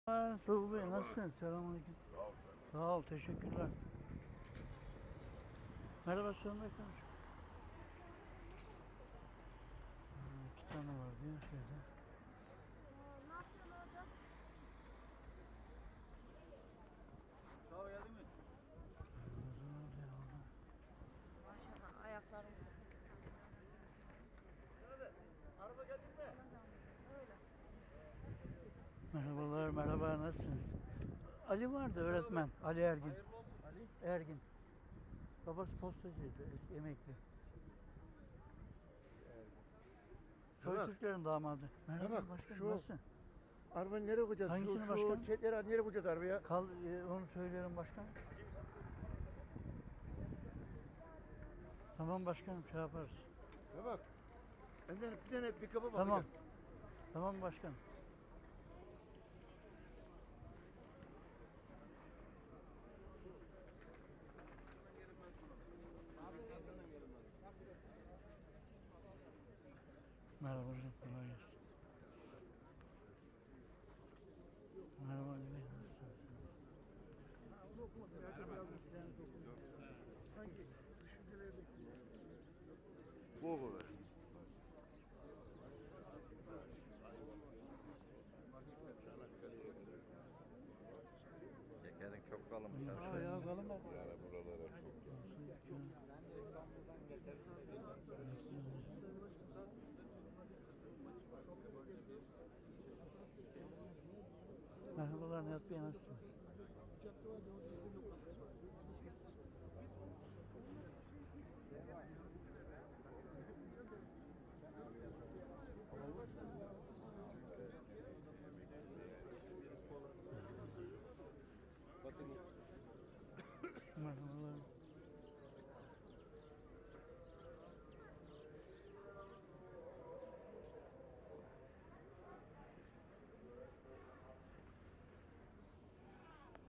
Soğuk Bey nasılsın? Selamünaleyküm. Sağ ol, teşekkürler. Merhaba, sonunda konuş. İki tane var diyor şeyde. Ne yapıyorsun orada? Sağ ol, geldin mi? Maşallah ayaklarım. Araba geldin mi? Merhabalar, merhaba, nasılsınız? Ali vardı, öğretmen. Ali Ergin. Hayırlı olsun Ali. Ergin. Babası postacıydı, eski emekli. Soytürklerin damadı. Merhaba bak, başkanım, şu- nasılsın? Arabayı nereye koyacağız? Hangisini Şu başkanım? çetleri nereye koyacağız arabaya? Onu söylüyorum başkanım. Tamam başkanım, şey yaparız. Ya bak. Benden bir tane bir kapı Tamam. bakacağız. Tamam başkanım. Merhaba hocam, kolay gelsin. Merhaba Ali Bey, nasılsınız? Bu olur. Şekerin çok kalınmış. Ya kalın bak. Yani buralara çok. Merhabalar Nihat Bey, nasılsınız?